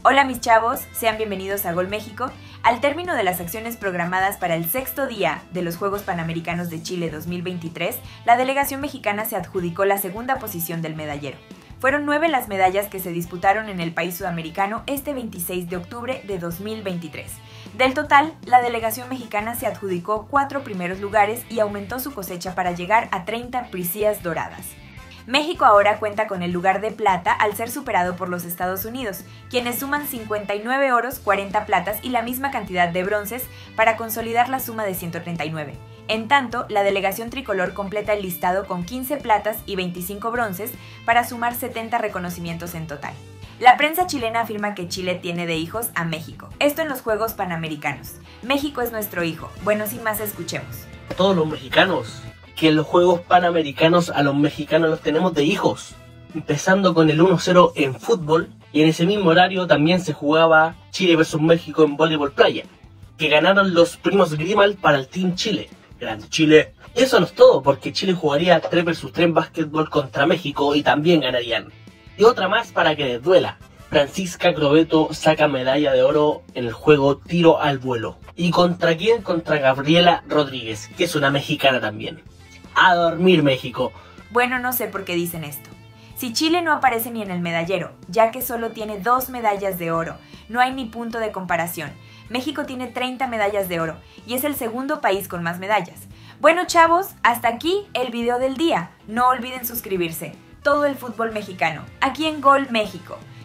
Hola mis chavos, sean bienvenidos a Gol México. Al término de las acciones programadas para el sexto día de los Juegos Panamericanos de Chile 2023, la delegación mexicana se adjudicó la segunda posición del medallero. Fueron 9 las medallas que se disputaron en el país sudamericano este 26 de octubre de 2023. Del total, la delegación mexicana se adjudicó 4 primeros lugares y aumentó su cosecha para llegar a 30 presías doradas. México ahora cuenta con el lugar de plata al ser superado por los Estados Unidos, quienes suman 59 oros, 40 platas y la misma cantidad de bronces para consolidar la suma de 139. En tanto, la delegación tricolor completa el listado con 15 platas y 25 bronces para sumar 70 reconocimientos en total. La prensa chilena afirma que Chile tiene de hijos a México, esto en los Juegos Panamericanos. México es nuestro hijo. Bueno, sin más, escuchemos. A todos los mexicanos, que en los Juegos Panamericanos a los mexicanos los tenemos de hijos, empezando con el 1-0 en fútbol, y en ese mismo horario también se jugaba Chile vs México en voleibol playa, que ganaron los primos Grimal para el Team Chile. Grande Chile. Eso no es todo, porque Chile jugaría 3 vs 3 en básquetbol contra México y también ganarían. Y otra más para que les duela. Francisca Crobeto saca medalla de oro en el juego tiro al vuelo. ¿Y contra quién? Contra Gabriela Rodríguez, que es una mexicana también. A dormir, México. Bueno, no sé por qué dicen esto. Si Chile no aparece ni en el medallero, ya que solo tiene 2 medallas de oro, no hay ni punto de comparación. México tiene 30 medallas de oro y es el segundo país con más medallas. Bueno, chavos, hasta aquí el video del día. No olviden suscribirse. Todo el fútbol mexicano, aquí en Gol México.